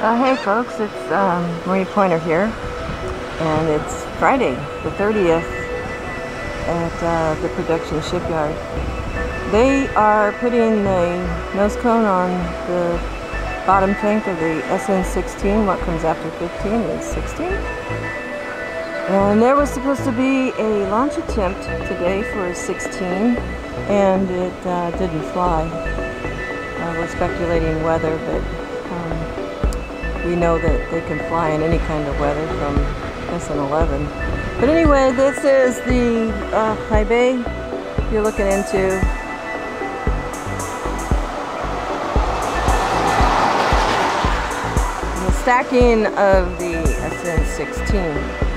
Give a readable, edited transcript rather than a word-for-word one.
Hey folks, it's Marie Pointer here, and it's Friday the 30th at the production shipyard. They are putting a nose cone on the bottom tank of the SN16. What comes after 15 is 16. And there was supposed to be a launch attempt today for 16, and it didn't fly. We're speculating weather, but we know that they can fly in any kind of weather from SN11. But anyway, this is the high bay you're looking into. The stacking of the SN16.